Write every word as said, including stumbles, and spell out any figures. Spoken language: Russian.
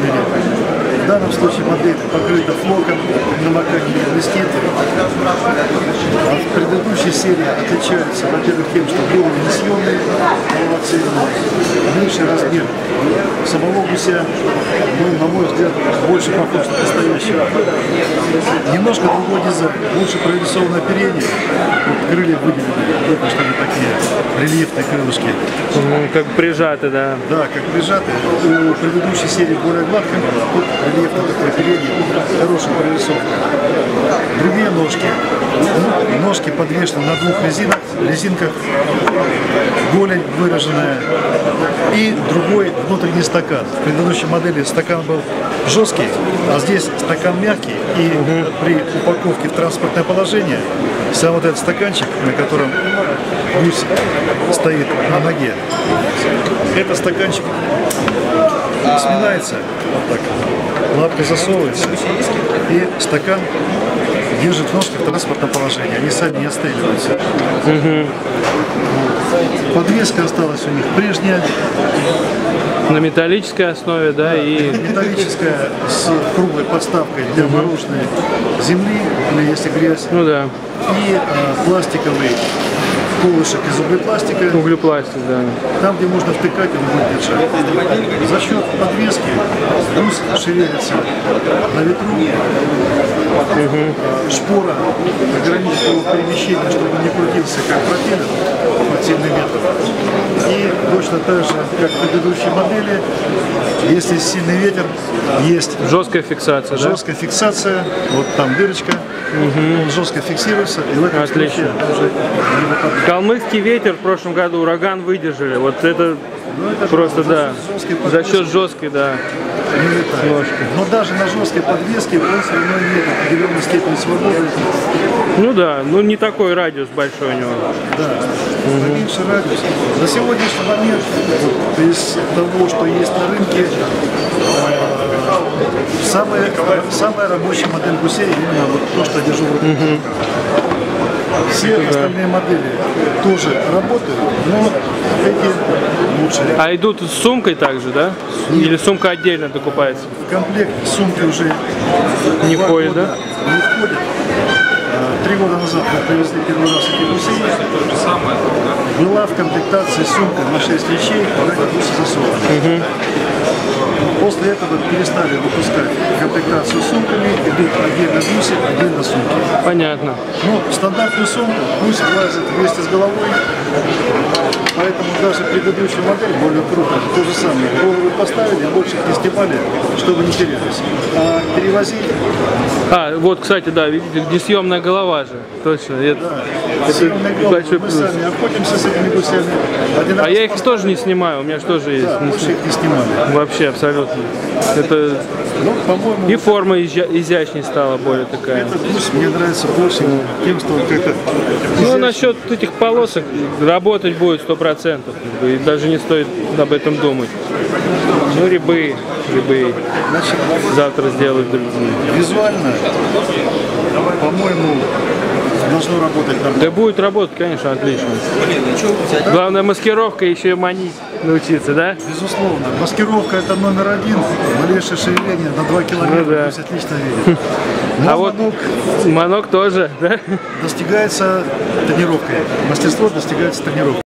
камере. В данном случае модель покрыта флоком, намокание не блестит. А в предыдущей серии отличается, во-первых, тем, что головы не съемные, полноценные, меньший размер самого гуся, ну, на мой взгляд, больше похож на настоящего. Немножко другой дизайн, лучше прорисованное оперение, вот крылья выделены, видно, что они такие рельефные крылышки. Ну, как прижаты, да. Да, как прижаты. У предыдущей серии более гладкая, тут рельефное такое оперение, хорошая прорисовка. Другие ножки. Ножки подвешены на двух резинах, резинках, голень выраженная и другой внутренний стакан. В предыдущей модели стакан был жесткий, а здесь стакан мягкий, и угу. при упаковке в транспортное положение сам вот этот стаканчик, на котором гусь стоит на ноге, этот стаканчик сминается, вот так, лапкой засовывается, и стакан держит ножки в транспортном положении, они сами не отстреливаются. Угу. Подвеска осталась у них прежняя. На металлической основе, да, и... Металлическая с круглой подставкой для угу. мороженой земли, или если грязь. Ну да. И а, пластиковый колышек из углепластика. Углепластик, да. Там, где можно втыкать, он будет держать. За счет подвески гусь шевелится на ветру. Угу. Шпора ограничит его перемещение, чтобы он не крутился как пропеллер под сильным ветром. И точно так же, как в предыдущей модели, если сильный ветер, есть жесткая фиксация, жесткая да? фиксация, вот там дырочка, угу. он жестко фиксируется, и в этом Отлично. случае уже не выпадает. Калмыцкий ветер в прошлом году, ураган выдержали, вот это, ну, это просто, да, за счет жесткой, да, ножки. Но даже на жесткой подвеске он все равно имеет определенную степень свободы. Ну да, ну не такой радиус большой у него. Да, угу. меньше радиус. На сегодняшний момент, вот, из того, что есть на рынке, самая, самая рабочая модель гусей именно вот то, что я держу в руках. Угу. Все остальные модели тоже работают, но эти лучше. А идут с сумкой также, да? Нет. Или сумка отдельно докупается? В комплект сумки уже не входит, да? Не входит. Три года назад мы привезли первый раз эти гусей. Была в комплектации сумка на шесть вещей, ради гуси засовывали. Угу. После этого перестали выпускать комплектацию сумками, идут отдельно гуси, отдельно сумки. Понятно. Ну, в стандартную сумку гусь влазит вместе с головой, поэтому даже предыдущая модель, более крупная, то же самое. Голову поставили, больше их не снимали, чтобы не терялись. А перевозить... А, вот, кстати, да, видите, несъемная голова же, точно. Это, да, это большой плюс. Мы сами охотимся с этими гусями. Один а я их тоже не снимаю, у меня же тоже есть. Да, больше их не снимали. Вообще, абсолютно. Это ну, по-моему, и форма изя изящнее стала, более такая. Этот гусь мне нравится больше тем, что он как-то... Ну, насчет этих полосок работать будет сто процентов. И даже не стоит об этом думать. Ну, рябы, рябы. Значит, завтра сделают другие. Визуально, по-моему, должно работать нормально. Да будет работать, конечно, отлично. Главное, маскировка еще и манить научиться, да? Безусловно. Маскировка это номер один. Малейшее шевеление на два километра, ну, да. То есть отлично видит. Но а манок, вот манок тоже, да? Достигается тренировкой. Мастерство достигается тренировкой.